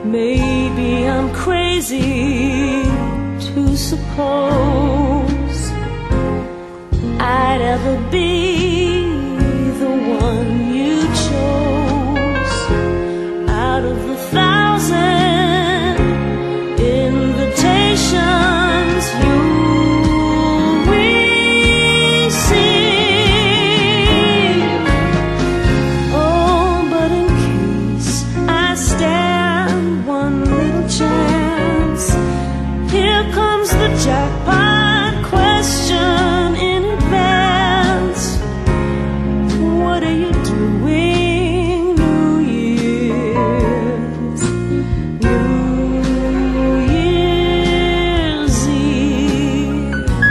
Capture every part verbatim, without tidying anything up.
Maybe I'm crazy to suppose I'd ever be the one you chose. Out of the thousand invitations you receive, oh, but in case I stand one little chance, here comes the jackpot question in advance. What are you doing New Year's, New Year's Eve?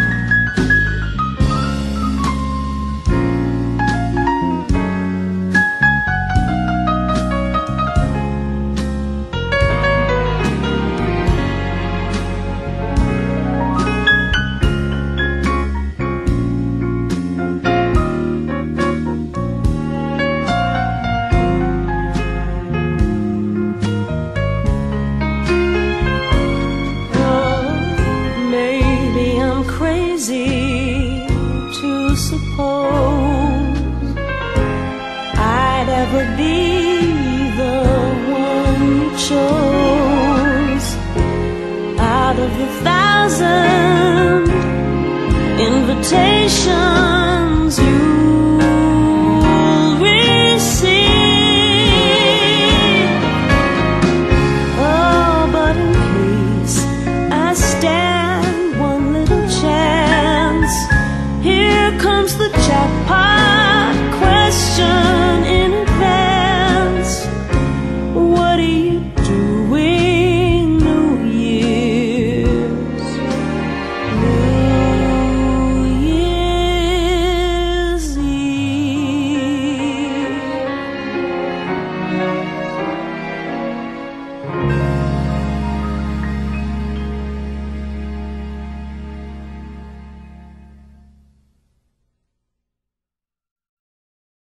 Crazy to suppose I'd ever be the one you chose. Out of the thousand invitations